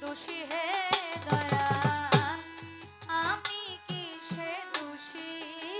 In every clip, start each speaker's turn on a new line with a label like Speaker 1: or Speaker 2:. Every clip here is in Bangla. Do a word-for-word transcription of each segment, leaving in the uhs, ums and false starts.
Speaker 1: দোষী হে দয়াল, আমি কিসে দোষী?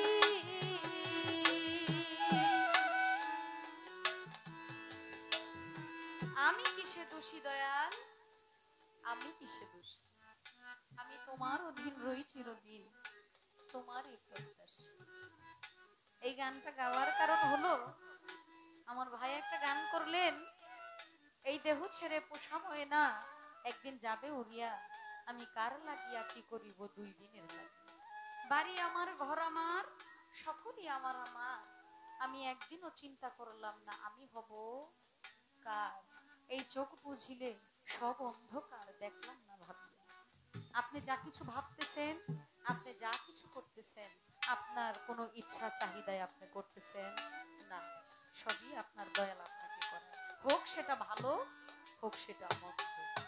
Speaker 1: আমি কিসে দোষী দয়াল, আমি কিসে দোষী? আমি তোমার অধীন রই চিরদিন, তোমারই প্রত্যাশী। এই গানটা গাওয়ার কারণ হলো, আমার ভাই একটা গান করলেন, এই দেহ ছেড়ে পোষাময় না, একদিন যাবে উড়িয়া, আমি কার লাগিয়া কি করিব দুই দিনের লাগিয়া। বাড়ি আমার, ঘর আমার, সকলই আমার আমার, আমি একদিনও চিন্তা করলাম না আমি হব কার। এই চোখ বুঝিলে সব অন্ধকার, দেখলাম না ভাবিয়া। আপনি যা কিছু ভাবতেছেন, আপনি যা কিছু করতেছেন, আপনার কোনো ইচ্ছা চাহিদায় আপনি করতেছেন না, সবই আপনার দয়াল আপনাকে করে। হোক সেটা ভালো, হোক সেটা মন্দ,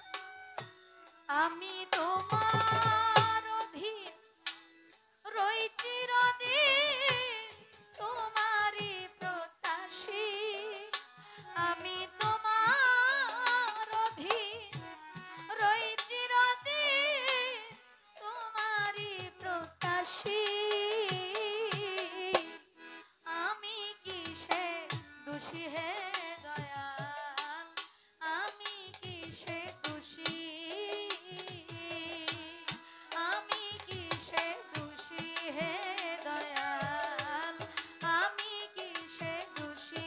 Speaker 1: আমি তোমার অধীন রই চিরদিন, তোমারই প্রত্যাশী। আমি তোমার অধীন রই চিরদিন, তোমারই প্রত্যাশী। আমি কিসে দোষী হে দয়াল, আমি কিসে দোষী? আমি কিসে দোষী হে দয়াল, আমি কিসে দোষী?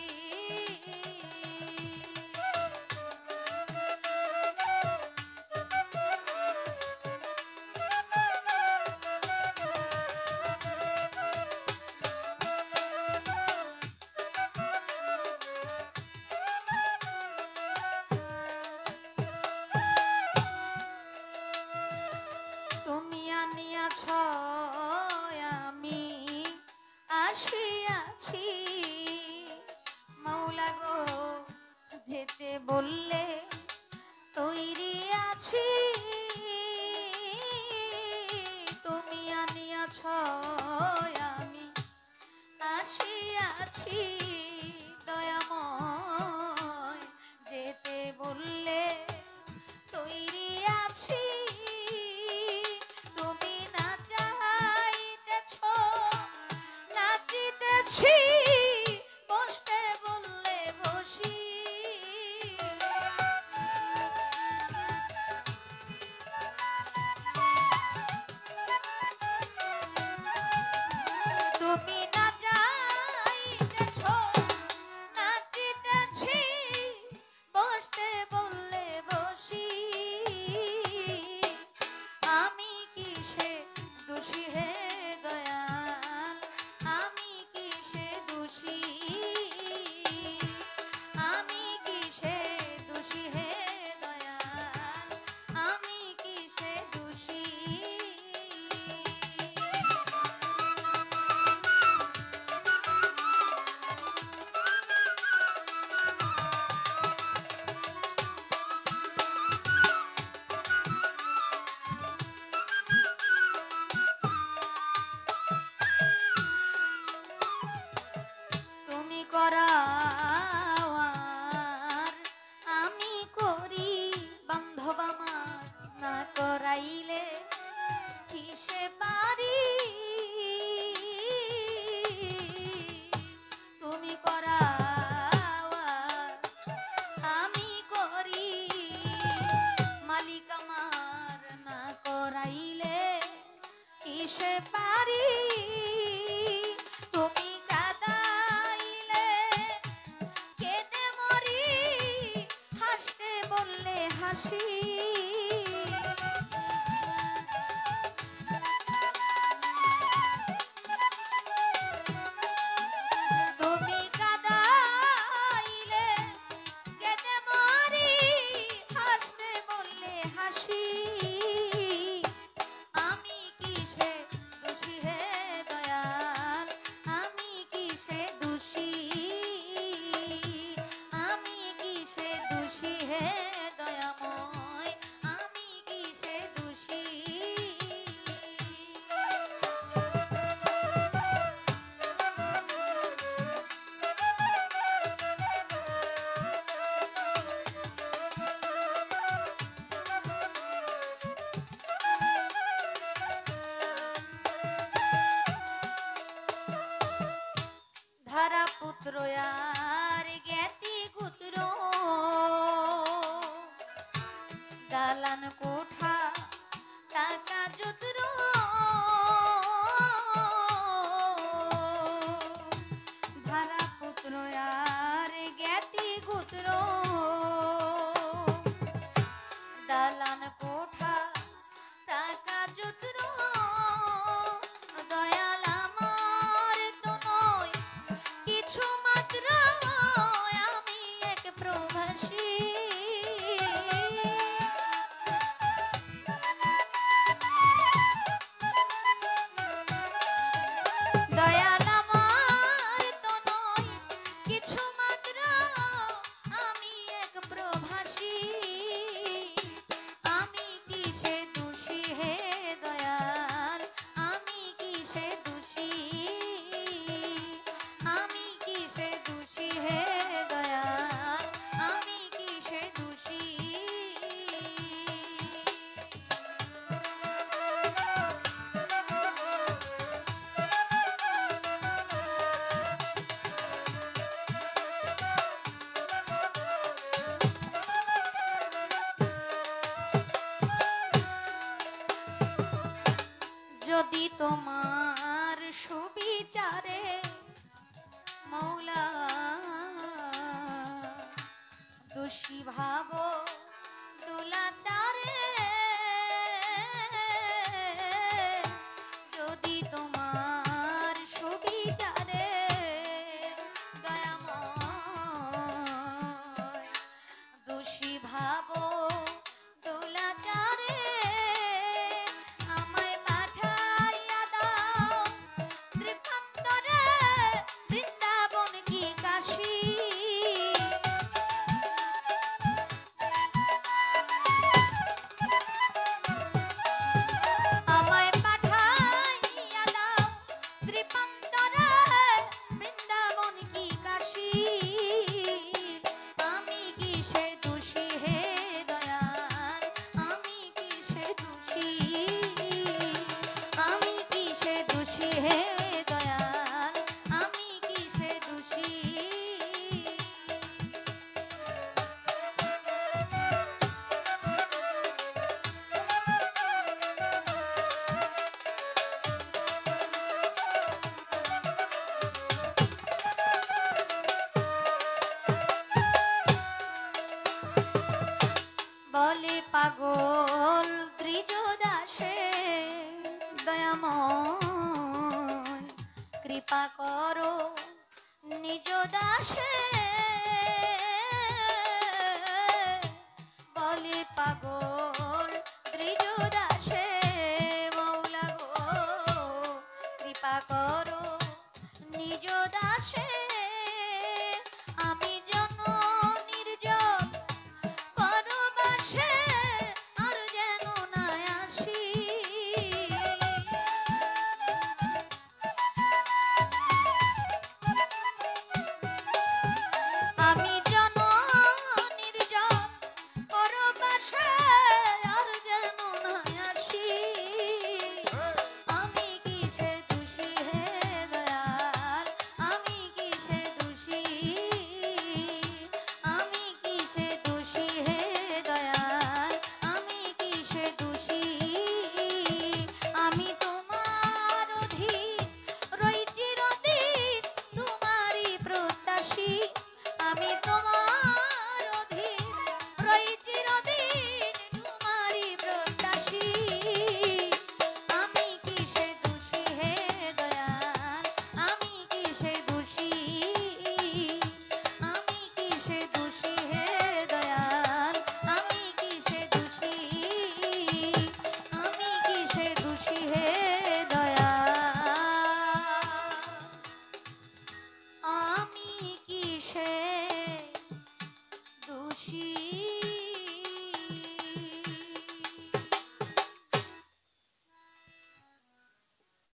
Speaker 1: তুমি আনিয়াছ আমি আসিয়াছি, মাওলা গো যেতে বললে তৈরি আছি। তুমি আনিয়াছ আমি আসিয়াছি, দয়াময় যেতে বললে তৈরি আছি। তুমি না চাইতেছ নাচিতেছি, বসতে বললে বসি। তুমি না চাইতেছ নাচিতেছি, বসতে বললে বসি। আমি কিসে দোষী হে দয়াল, আমি কিসে দোষী? আমি কিসে দোষী হে দয়াল, আমি কিসে দোষী? তুমি করাও আর আমি করি, বান্ধব আমার না করাইলে কিসে পারি? তুমি করাও আর আমি করি, মালিক আমার না করাইলে কিসে পারি? তুমি কাঁদাইলে কেঁদে মরি, হাসতে বললে হাসি। তুমি কাঁদাইলে কেঁদে মরি, হাসতে বললে হাসি। আমি কিসে দোষী হে দয়াল, আমি কিসে দোষী? আমি কিসে দোষী হে দয়াময়, আমি কিসে দোষী? আর জ্ঞাতি গুত্র দালান কোঠা টাকা যুত্র ধারা পুত্র আর জ্ঞাতি গুত্র দালান কোঠা টাকা যুত্র দয়াল আমার তো নয় কিছু মাত্র আমি এক প্রবাসী দয়াল আমার তো নয় কিছু মাত্র আমি এক প্রবাসী আমি কিসে দোষী হে দয়াল আমি কিসে দোষী আমি কিসে দোষী হে দয়াল আমি কিসে দোষী যদি তোমার সুবিচারে মৌলা দোষী ভাব দুলাচারে যদি তোমার সুবিচারে দয়াময় দোষী ভাব দুলাচারে আমায় পাঠাইয়া দাও ত্রিপুরারে বৃন্দাবন কি কাশী আমায় পাঠাইয়া দাও ত্রিপুরারে বৃন্দাবন কি কাশী আমি কিসে দোষী হে দয়াল আমি কিসে দোষী আমি কিসে দোষী হে দয়াল আমি কিসে দোষী বলে পাগল দ্বিজদাসে দয়াময় কৃপা করো নিজ দাসে বলে পাগল দ্বিজদাসে মৌলা গো কৃপা করো নিজ দাসে